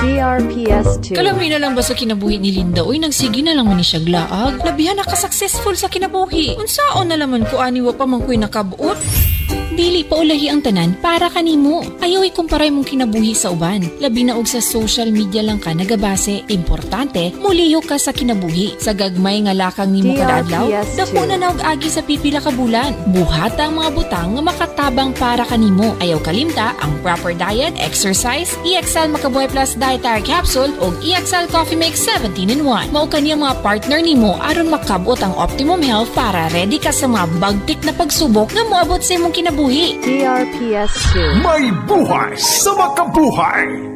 DRPS2. Kalami na lang ba sa kinabuhi ni Linda? Uy, nagsigi na lang man ni siya glaag. Labihan na ka-successful sa kinabuhi. Unsaon na laman ko aniwa pa man ko'y nakabuot? Dili pa ulahi ang tanan para kanimo. Ayaw ikumparay mong kinabuhi sa uban. Labi na og sa social media lang ka nagabase. Importante, muliyo ka sa kinabuhi. Sa gagmay nga lakang nimo kada adlaw, dako na og agi sa pipila ka bulan. Buhata ang mga butang nga makatabang para kanimo. Ayaw kalimta ang proper diet, exercise, EXL Makabuhay Plus Dietary Capsule ug EXL Coffee Mix 17-in-1. Mao kaniyang mga partner nimo aron makabot ang optimum health para ready ka sa mga bagtik na pagsubok nga moabot sa imong kinabuhi. DRPS2. May buhay sa makabuhay!